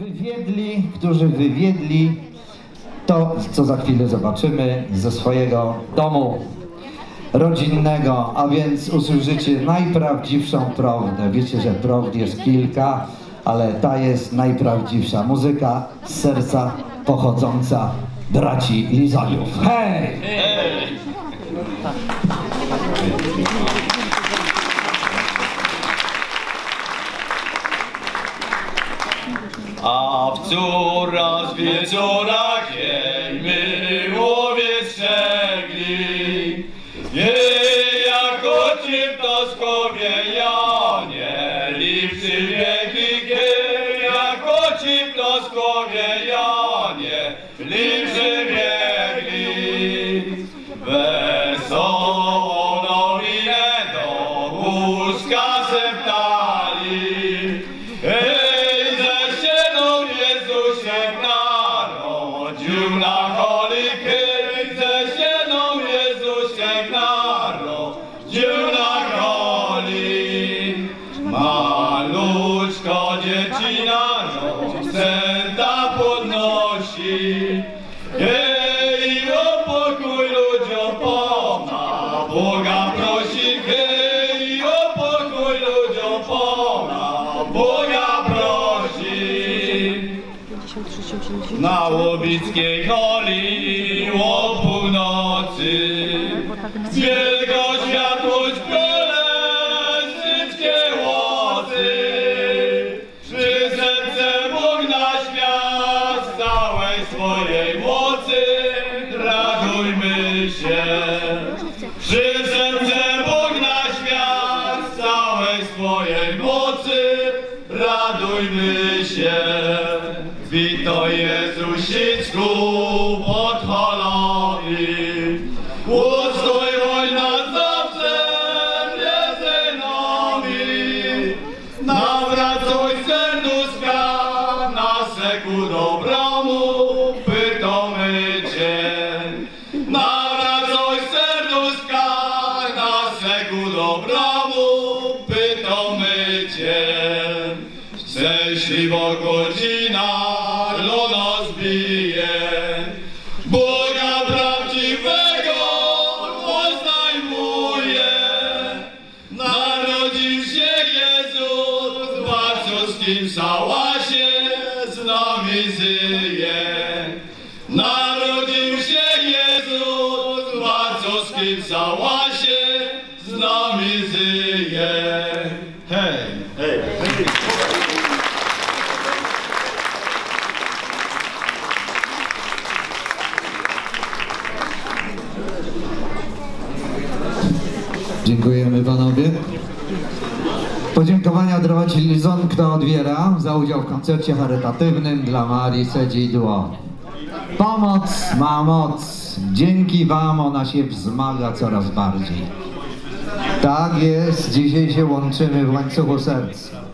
którzy wywiedli to, co za chwilę zobaczymy, ze swojego domu rodzinnego, a więc usłyszycie najprawdziwszą prawdę. Wiecie, że prawd jest kilka, ale ta jest najprawdziwsza. Muzyka z serca pochodząca braci Lizoniów. Hej! Hej! A w coraz wieczorach jej miłowie strzegli, jej jako ci ptaszkowie Janie, lipsy biegli, jej jako ci ptaszkowie Janie, lipsy biegli. Wesoło nowinę do łóżka szeptali, na cholikę, ze ścieną Jezusiek narodził na choli. Maluczko dziecina rozsęta podnosi, hej, o pokój ludziom pomna, Boga prosi, hej, o pokój ludziom pomna, Boga prosi. Na Łowickiej holi o północy wielka światłość proleszczyckie łosy. Przy serce Bóg na świat z całej swojej mocy radujmy się. Przy serce Bóg na świat z całej swojej mocy radujmy się. Witaj Jezusiczku podchwalony, ustój wojna zawsze między nami. Nawracaj serduszka nasze ku dobromu, pytamy Cię. Nawracaj serduszka nasze ku dobromu, pytamy Cię. Szczęśliwa godzina do nas bije, Boga prawdziwego oznajmuje. Narodził się Jezus w warszawskim szałasie, z nami żyje. Narodził się Jezus w warszawskim szałasie, z nami żyje. Hej! Hej! Hej. Dziękujemy panowie. Podziękowania od braci Lizonka odbiera za udział w koncercie charytatywnym dla Marii Sedzidło. Pomoc ma moc. Dzięki wam ona się wzmaga coraz bardziej. Tak jest, dzisiaj się łączymy w łańcuchu serc.